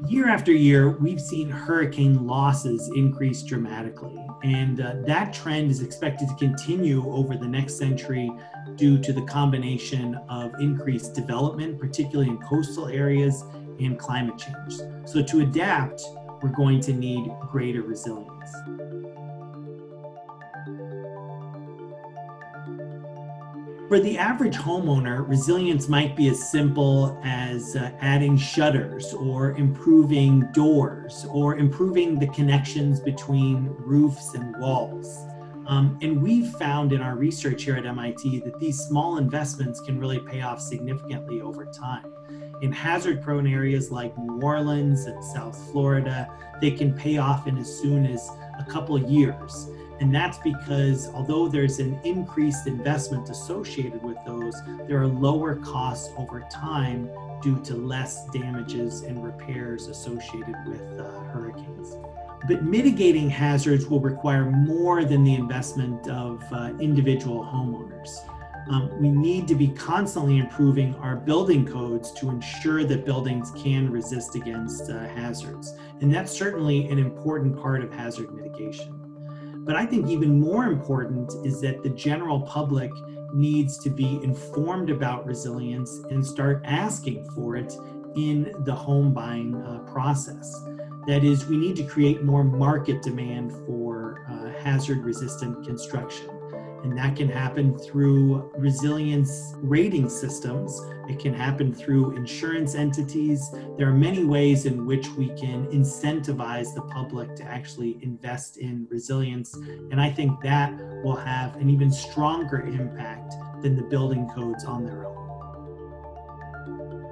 Year after year, we've seen hurricane losses increase dramatically, and that trend is expected to continue over the next century due to the combination of increased development, particularly in coastal areas, and climate change. So to adapt, we're going to need greater resilience. For the average homeowner, resilience might be as simple as adding shutters or improving doors or improving the connections between roofs and walls. And we've found in our research here at MIT that these small investments can really pay off significantly over time. In hazard-prone areas like New Orleans and South Florida, they can pay off in as soon as a couple of years. And that's because although there's an increased investment associated with those, there are lower costs over time due to less damages and repairs associated with hurricanes. But mitigating hazards will require more than the investment of individual homeowners. We need to be constantly improving our building codes to ensure that buildings can resist against hazards. And that's certainly an important part of hazard mitigation. But I think even more important is that the general public needs to be informed about resilience and start asking for it in the home buying process. That is, we need to create more market demand for hazard-resistant construction. And that can happen through resilience rating systems. It can happen through insurance entities. There are many ways in which we can incentivize the public to actually invest in resilience. And I think that will have an even stronger impact than the building codes on their own.